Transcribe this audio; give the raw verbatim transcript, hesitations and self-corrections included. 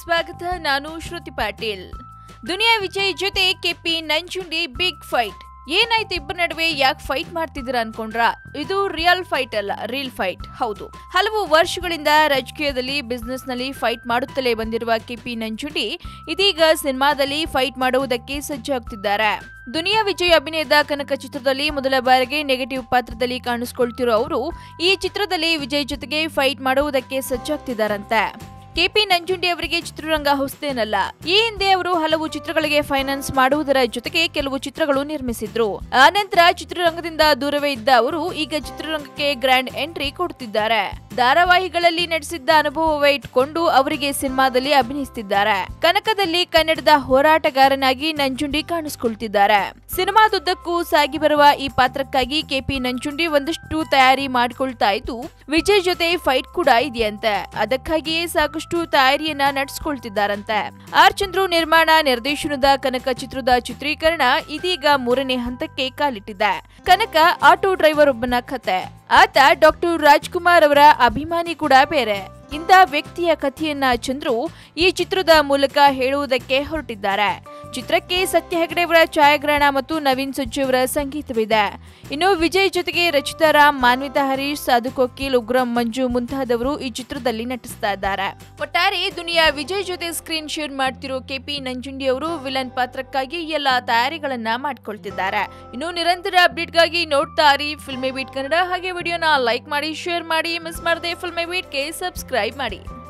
ಸ್ವಾಗತ. ನಾನು ಶ್ರುತಿ ಪಾಟೀಲ್. ದುನಿಯಾ ವಿಜಯ್ ಜೊತೆ ಕೆಪಿ ನಂಜುಂಡಿ ಬಿಗ್ ಫೈಟ್. ಏನಾಯ್ತು ಇಬ್ಬರ ನಡುವೆ ಯಾಕೆ ಫೈಟ್ ಮಾಡ್ತಿದ್ದೀರಾ ಅನ್ಕೊಂಡ್ರ? ಇದು ರಿಯಲ್ ಫೈಟ್ ಅಲ್ಲ, ರೀಲ್ ಫೈಟ್. ಹೌದು, ಹಲವು ವರ್ಷಗಳಿಂದ ರಾಜಕೀಯದಲ್ಲಿ ಬಿಸ್ನೆಸ್ ನಲ್ಲಿ ಫೈಟ್ ಮಾಡುತ್ತಲೇ ಬಂದಿರುವ ಕೆಪಿ ನಂಜುಂಡಿ ಇದೀಗ ಸಿನಿಮಾದಲ್ಲಿ ಫೈಟ್ ಮಾಡುವುದಕ್ಕೆ ಸಜ್ಜಾಗುತ್ತಿದ್ದಾರೆ. ದುನಿಯಾ ವಿಜಯ್ ಅಭಿನಯದ ಕನಕ ಚಿತ್ರದಲ್ಲಿ ಮೊದಲ ಬಾರಿಗೆ ನೆಗೆಟಿವ್ ಪಾತ್ರದಲ್ಲಿ ಕಾಣಿಸಿಕೊಳ್ತಿರೋ ಅವರು ಈ ಚಿತ್ರದಲ್ಲಿ ವಿಜಯ್ ಜೊತೆಗೆ ಫೈಟ್ ಮಾಡುವುದಕ್ಕೆ ಸಜ್ಜಾಗ್ತಿದ್ದಾರಂತೆ. ಕೆಪಿ ನಂಜುಂಡಿ ಅವರಿಗೆ ಚಿತ್ರರಂಗ ಹೊಸತೇನಲ್ಲ. ಈ ಹಿಂದೆ ಅವರು ಹಲವು ಚಿತ್ರಗಳಿಗೆ ಫೈನಾನ್ಸ್ ಮಾಡುವುದರ ಜೊತೆಗೆ ಕೆಲವು ಚಿತ್ರಗಳು ನಿರ್ಮಿಸಿದ್ರು. ಆನಂತರ ಚಿತ್ರರಂಗದಿಂದ ದೂರವೇ ಇದ್ದ ಅವರು ಈಗ ಚಿತ್ರರಂಗಕ್ಕೆ ಗ್ರ್ಯಾಂಡ್ ಎಂಟ್ರಿ ಕೊಡುತ್ತಿದ್ದಾರೆ. ಧಾರಾವಾಹಿಗಳಲ್ಲಿ ನಡೆಸಿದ್ದ ಅನುಭವವೇ ಇಟ್ಕೊಂಡು ಅವರಿಗೆ ಸಿನಿಮಾದಲ್ಲಿ ಅಭಿನಯಿಸುತ್ತಿದ್ದಾರೆ. ಕನಕದಲ್ಲಿ ಕನ್ನಡದ ಹೋರಾಟಗಾರನಾಗಿ ನಂಜುಂಡಿ ಕಾಣಿಸಿಕೊಳ್ತಿದ್ದಾರೆ. ಸಿನಿಮಾದುದ್ದಕ್ಕೂ ಸಾಗಿ ಬರುವ ಈ ಪಾತ್ರಕ್ಕಾಗಿ ಕೆಪಿ ನಂಜುಂಡಿ ಒಂದಷ್ಟು ತಯಾರಿ ಮಾಡಿಕೊಳ್ತಾ ಇದ್ದು, ವಿಜಯ್ ಜೊತೆ ಫೈಟ್ ಕೂಡ ಇದೆಯಂತೆ. ಅದಕ್ಕಾಗಿಯೇ ಸಾಕಷ್ಟು ತಯಾರಿಯನ್ನ ನಡೆಸಿಕೊಳ್ತಿದ್ದಾರಂತೆ. ಆರ್ ಚಂದ್ರು ನಿರ್ಮಾಣ ನಿರ್ದೇಶನದ ಕನಕ ಚಿತ್ರದ ಚಿತ್ರೀಕರಣ ಇದೀಗ ಮೂರನೇ ಹಂತಕ್ಕೆ ಕಾಲಿಟ್ಟಿದೆ. ಕನಕ ಆಟೋ ಡ್ರೈವರ್ ಒಬ್ಬನ ಕತೆ. ಆತ ಡಾಕ್ಟರ್ ರಾಜ್ಕುಮಾರ್ ಅವರ ಅಭಿಮಾನಿ ಕೂಡ ಬೇರೆ. ಇಂಥ ವ್ಯಕ್ತಿಯ ಕಥೆಯನ್ನ ಚಂದ್ರು ಈ ಚಿತ್ರದ ಮೂಲಕ ಹೇಳುವುದಕ್ಕೆ ಹೊರಟಿದ್ದಾರೆ. ಚಿತ್ರಕ್ಕೆ ಸತ್ಯ ಹೆಗಡೆ ಅವರ ಛಾಯಾಗ್ರಹಣ ಮತ್ತು ನವೀನ್ ಸುಜ್ಜಿ ಅವರ ಸಂಗೀತವಿದೆ. ಇನ್ನು ವಿಜಯ್ ಜೊತೆಗೆ ರಚಿತಾ ರಾಮ್, ಮಾನ್ವಿತಾ ಹರೀಶ್, ಸಾಧು ಕೋಕಿಲ್, ಉಗ್ರಂ ಮಂಜು ಮುಂತಾದವರು ಈ ಚಿತ್ರದಲ್ಲಿ ನಟಿಸ್ತಾ ಇದ್ದಾರೆ. ಒಟ್ಟಾರೆ ದುನಿಯಾ ವಿಜಯ್ ಜೊತೆ ಸ್ಕ್ರೀನ್ ಶೇರ್ ಮಾಡ್ತಿರೋ ಕೆಪಿ ನಂಜುಂಡಿ ಅವರು ವಿಲನ್ ಪಾತ್ರಕ್ಕಾಗಿ ಎಲ್ಲಾ ತಯಾರಿಗಳನ್ನ ಮಾಡ್ಕೊಳ್ತಿದ್ದಾರೆ. ಇನ್ನು ನಿರಂತರ ಅಪ್ಡೇಟ್ಗಾಗಿ ನೋಡ್ತಾ ಇರಿ ಫಿಲ್ಮಿ ಬೀಟ್ ಕನ್ನಡ. ಹಾಗೆ ವಿಡಿಯೋನ ಲೈಕ್ ಮಾಡಿ, ಶೇರ್ ಮಾಡಿ, ಮಿಸ್ ಮಾಡದೆ ಫಿಲ್ಮಿ ಬೀಟ್ಗೆ ಸಬ್ಸ್ಕ್ರೈಬ್ ಮಾಡಿ.